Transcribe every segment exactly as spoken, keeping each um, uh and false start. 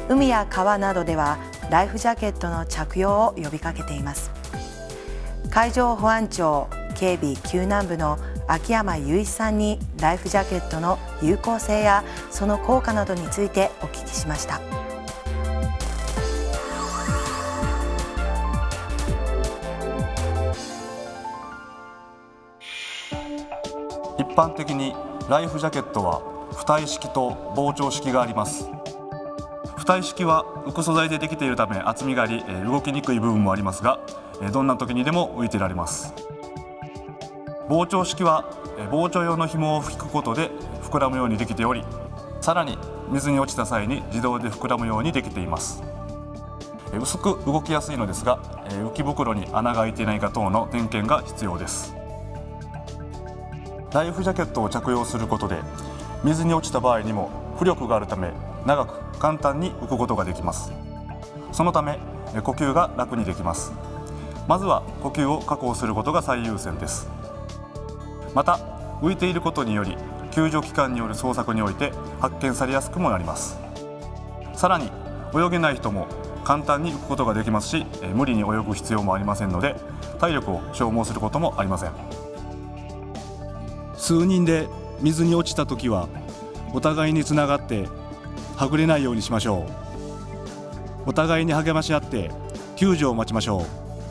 海や川などではライフジャケットの着用を呼びかけています。海上保安庁警備救難部の秋山雄一さんにライフジャケットの有効性やその効果などについてお聞きしました。 一般的にライフジャケットは浮体式と膨張式があります。浮体式は浮く素材でできているため厚みがあり動きにくい部分もありますが、どんな時にでも浮いていられます。膨張式は膨張用の紐を引くことで膨らむようにできており、さらに水に落ちた際に自動で膨らむようにできています。薄く動きやすいのですが、浮き袋に穴が開いていないか等の点検が必要です。ライフジャケットを着用することで水に落ちた場合にも浮力があるため長く簡単に浮くことができます。そのため呼吸が楽にできます。まずは呼吸を確保することが最優先です。また浮いていることにより救助機関による捜索において発見されやすくもなります。さらに泳げない人も簡単に浮くことができますし、無理に泳ぐ必要もありませんので体力を消耗することもありません。 数人で水に落ちたときはお互いにつながってはぐれないようにしましょう。お互いに励まし合って救助を待ちましょう。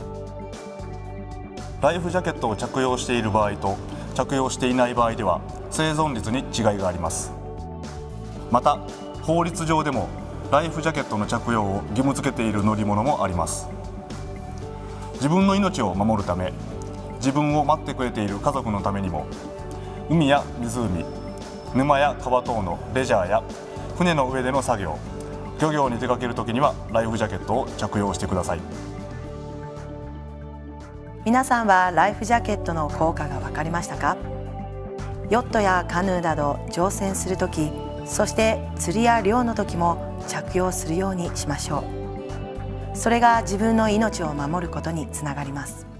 ライフジャケットを着用している場合と着用していない場合では生存率に違いがあります。また法律上でもライフジャケットの着用を義務付けている乗り物もあります。自分の命を守るため、自分を待ってくれている家族のためにも、海や湖、沼や川等のレジャーや船の上での作業、漁業に出かけるときにはライフジャケットを着用してください。 皆さんはライフジャケットの効果が分かりましたか？ヨットやカヌーなど乗船するとき、そして釣りや漁のときも着用するようにしましょう。それが自分の命を守ることにつながります。